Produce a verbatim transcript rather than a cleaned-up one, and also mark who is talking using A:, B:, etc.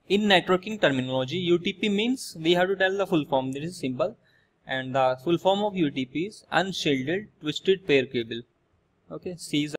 A: in networking terminology, U T P means we have to tell the full form. This is simple, and the full form of U T P is Unshielded Twisted Pair Cable. Okay, C is